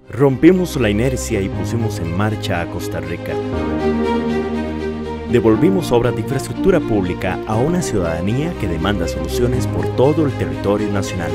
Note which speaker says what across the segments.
Speaker 1: Rompimos la inercia y pusimos en marcha a Costa Rica. Devolvimos obras de infraestructura pública a una ciudadanía que demanda soluciones por todo el territorio nacional.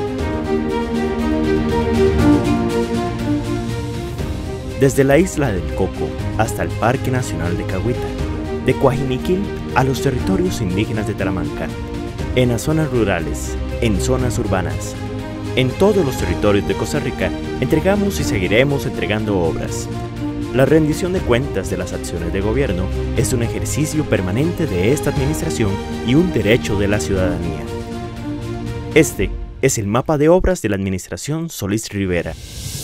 Speaker 1: Desde la isla del Coco hasta el Parque Nacional de Cahuita, de Coajiniquil a los territorios indígenas de Talamanca, en las zonas rurales, en zonas urbanas, en todos los territorios de Costa Rica, entregamos y seguiremos entregando obras. La rendición de cuentas de las acciones de gobierno es un ejercicio permanente de esta administración y un derecho de la ciudadanía. Este es el mapa de obras de la administración Solís Rivera.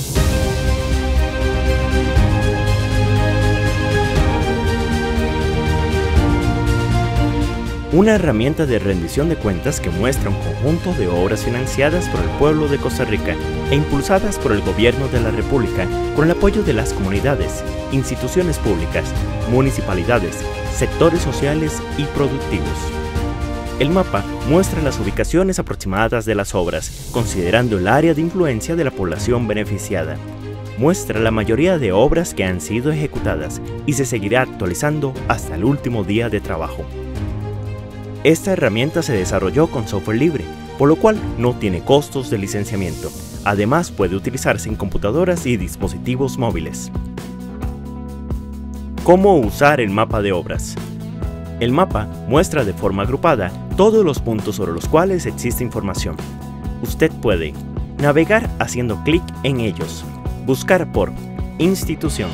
Speaker 1: Una herramienta de rendición de cuentas que muestra un conjunto de obras financiadas por el pueblo de Costa Rica e impulsadas por el Gobierno de la República con el apoyo de las comunidades, instituciones públicas, municipalidades, sectores sociales y productivos. El mapa muestra las ubicaciones aproximadas de las obras, considerando el área de influencia de la población beneficiada. Muestra la mayoría de obras que han sido ejecutadas y se seguirá actualizando hasta el último día de trabajo. Esta herramienta se desarrolló con software libre, por lo cual no tiene costos de licenciamiento. Además, puede utilizarse en computadoras y dispositivos móviles. ¿Cómo usar el mapa de obras? El mapa muestra de forma agrupada todos los puntos sobre los cuales existe información. Usted puede navegar haciendo clic en ellos, buscar por institución,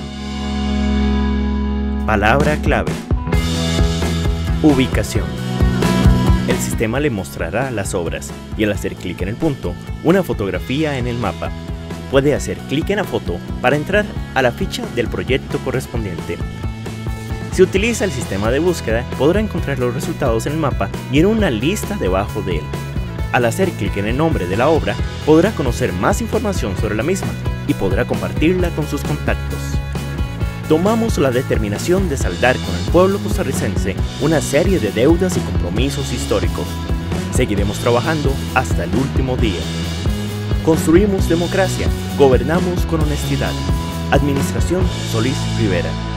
Speaker 1: palabra clave, ubicación. El sistema le mostrará las obras y al hacer clic en el punto, una fotografía en el mapa. Puede hacer clic en la foto para entrar a la ficha del proyecto correspondiente. Si utiliza el sistema de búsqueda, podrá encontrar los resultados en el mapa y en una lista debajo de él. Al hacer clic en el nombre de la obra, podrá conocer más información sobre la misma y podrá compartirla con sus contactos. Tomamos la determinación de saldar con el pueblo costarricense una serie de deudas y compromisos históricos. Seguiremos trabajando hasta el último día. Construimos democracia, gobernamos con honestidad. Administración Solís Rivera.